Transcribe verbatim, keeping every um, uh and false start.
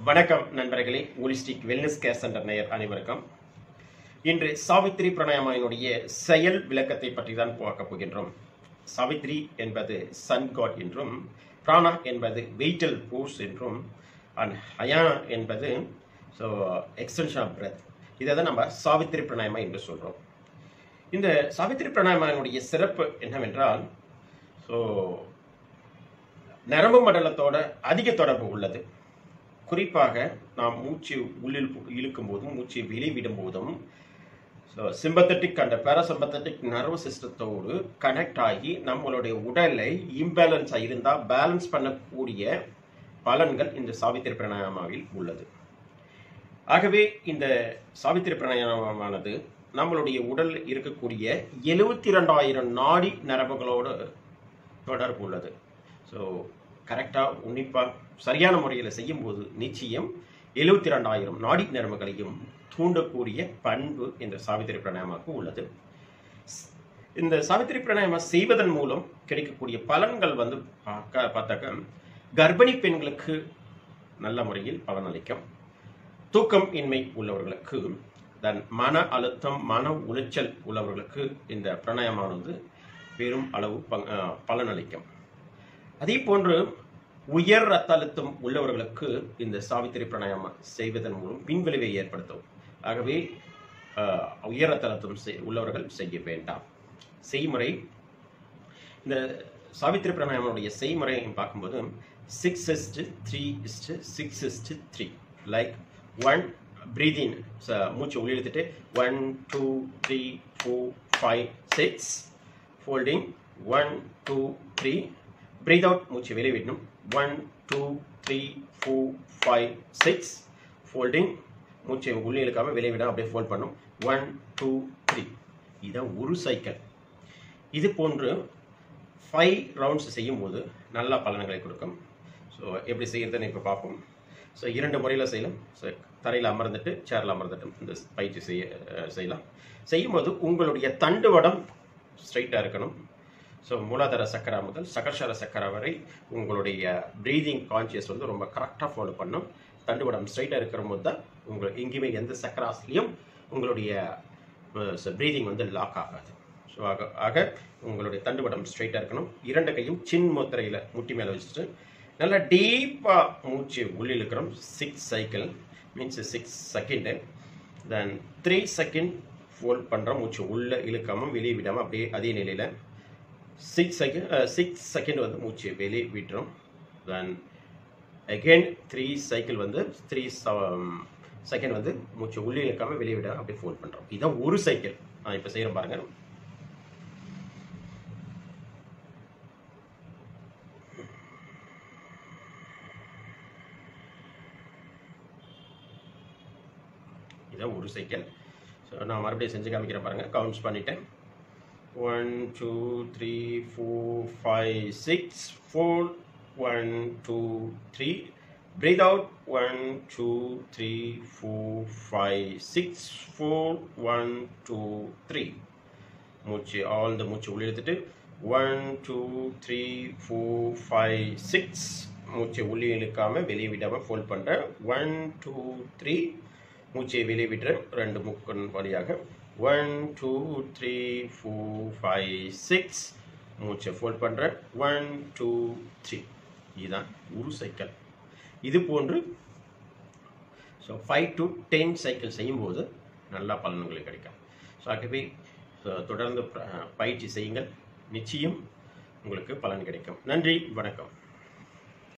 வணக்கம் நண்பர்களே, holistic wellness care centre நேயர் அனைவருக்கும். இன்று சாவித்ரி பிரணாயாமாவினுடைய செயல் விளக்கத்தை பற்றி தான் பார்க்க போகின்றோம். சாவித்ரி என்பது சன் காட் என்றும், பிராணா என்பது வெயிட்டல் ஃபோர்ஸ் என்றும், அண்ட் ஹயானா என்பது ஸோ எக்ஸ்டென்ஷன் ஆஃப் பிரெத். இதை தான் நம்ம சாவித்ரி பிரணாயாமா என்று சொல்கிறோம். இந்த சாவித்ரி பிரணாயாமாவினுடைய சிறப்பு என்னவென்றால், ஸோ நரம்பு மண்டலத்தோட அதிக தொடர்பு உள்ளது. குறிப்பாக நாம் மூச்சு உள்ளில் இழுக்கும் போதும் மூச்சு வெளிவிடும் போதும் சிம்பத்தட்டிக் அண்ட் பேராசிம்பத்தட்டிக் நர்வ் சிஸ்டத்தோடு கனெக்ட் ஆகி நம்மளுடைய உடலை இம்பேலன்ஸாக இருந்தால் பேலன்ஸ் பண்ணக்கூடிய பலன்கள் இந்த சாவித்திரி பிராணாயாமாவில் உள்ளது. ஆகவே இந்த சாவித்திரி பிராணாயாமானது நம்மளுடைய உடல் இருக்கக்கூடிய எழுபத்தி இரண்டாயிரம் நாடி நரம்புகளோடு தொடர்பு உள்ளது. ஸோ கரெக்டாக உன்னிப்பாக சரியான முறையில் செய்யும்போது நிச்சயம் எழுபத்தி ரெண்டாயிரம் நாடி நரம்புகளையும் தூண்டக்கூடிய பண்பு இந்த சாவித்திரி பிராணாயாமாவுக்கு உள்ளது. இந்த சாவித்திரி பிராணாயாமா செய்வதன் மூலம் கிடைக்கக்கூடிய பலன்கள் வந்து பார்க்க பார்த்தாக்க கர்ப்பிணி பெண்களுக்கு நல்ல முறையில் பலனளிக்கும். தூக்கம் இன்மை உள்ளவர்களுக்கு, தன் மன அழுத்தம் மன உளைச்சல் உள்ளவர்களுக்கு இந்த பிராணாயாமானது பெரும் அளவு பலனளிக்கும். அதே போன்று உயர் ரத்த அழுத்தம் உள்ளவர்களுக்கு இந்த சாவித்திரி பிராணாயாமா செய்வதன் மூலம் பின்விளைவை ஏற்படுத்தும். ஆகவே உயர் ரத்த அழுத்தம் உள்ளவர்கள் செய்ய வேண்டாம். செய்முறை, இந்த சாவித்திரி பிராணாயாமாவுடைய செய்முறை பார்க்கும்போது six is to three is to six is to three like one breathing, மூச்சு உள்ளிழுத்துட்டு one two three four five six, folding one two three, breath out, மூச்சு வெளிவிடணும் one two three four five six, folding, மூச்சை உள்ளே இழுக்காம வெளிவிடாம அப்படியே ஃபோல்ட் பண்ணும் ஒன் டூ த்ரீ. இதான் ஒரு சைக்கிள். இது போன்று ஃபைவ் ரவுண்ட்ஸ் செய்யும்போது நல்ல பலன்களை கொடுக்கும். ஸோ எப்படி செய்யறதுன்னு இப்போ பார்ப்போம். ஸோ இரண்டு முறையில் செய்யலாம். ஸோ தரையில் அமர்ந்துட்டு சேரில் அமர்ந்துட்டு இந்த பயிற்சி செய்ய செய்யலாம். செய்யும்போது உங்களுடைய தண்டுவடம் ஸ்ட்ரைட்டாக இருக்கணும். ஸோ மூலாதார சக்கரா முதல் சகர்ஷார சக்கரா வரை உங்களுடைய ப்ரீதிங் கான்சியஸ் வந்து ரொம்ப கரெக்டாக ஃபாலோ பண்ணும். தண்டுவடம் ஸ்ட்ரைட்டாக இருக்கிற போது தான் உங்களுக்கு எங்கேயுமே எந்த சக்கராஸ்லையும் உங்களுடைய ப்ரீதிங் வந்து லாக் ஆகாது. ஸோ ஆக ஆக உங்களுடைய தண்டுவடம் ஸ்ட்ரைட்டாக இருக்கணும். இரண்டு கையும் சின் முத்திரையில் முட்டி மேலே வச்சுட்டு நல்லா டீப்பாக மூச்சு உள்ளே இழுக்கிறோம். Six cycle means six second. Then three second fold பண்ணுறோம். மூச்சு உள்ளே இழுக்காமல் வெளியே விடாமல் அப்படியே அதே நிலையில் சிக்ஸ் செகண்ட் சிக்ஸ் செகண்ட் வந்து மூச்சு வெளியே விட்டுரும். தென் அகெயின் த்ரீ சைக்கிள் வந்து த்ரீ செகண்ட் வந்து மூச்சு உள்ளே இழுக்காமல் வெளியே விட அப்படியே ஃபோல்ட் பண்ணுறோம். இதுதான் ஒரு சைக்கிள். நான் இப்போ செய்கிறேன் பாருங்க. இதுதான் ஒரு சைக்கிள். ஸோ நான் மறுபடியும் செஞ்சு காமிக்கிறேன் பாருங்கள். கவுண்ட்ஸ் பண்ணிட்டேன். One, two, three, four, five, six, four, one, two, three. Breathe out. One, two, three, four, five, six, four, one, two, three. மூச்சு ஆல் த மூச்சு உள்ளே எடுத்துட்டு one two three four five six, மூச்சை உள்ளே இழுக்காமல் வெளியே விடாமல் fold பண்ணுறேன். One two three, மூச்சை வெளியே விட்டுறேன் ரெண்டு முக்கன் வழியாக. One two three four five six, மூச்சை ஃபோல்ட் பண்ணுறேன். One two three. இதுதான் ஒரு சைக்கிள். இது போன்று so five to ten cycle செய்யும்போது நல்ல பலன்கள் கிடைக்கும். ஸோ ஆகவே தொடர்ந்து பயிற்சி செய்யுங்கள். நிச்சயம் உங்களுக்கு பலன் கிடைக்கும். நன்றி, வணக்கம்.